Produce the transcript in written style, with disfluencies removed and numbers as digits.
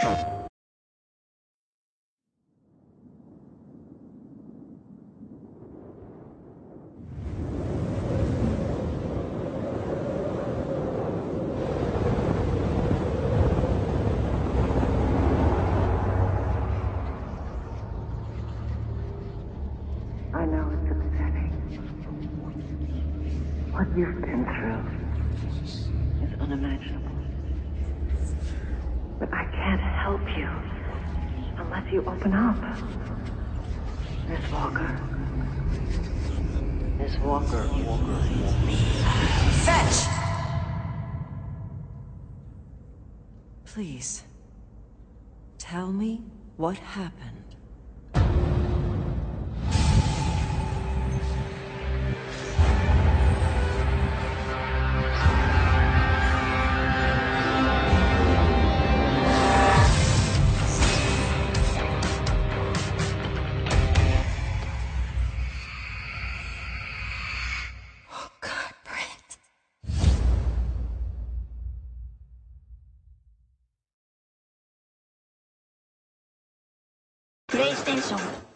I know it's upsetting. What you've been through is unimaginable. But I can't help you unless you open up. Miss Walker. Miss Walker. Fetch! Please, tell me what happened. PlayStation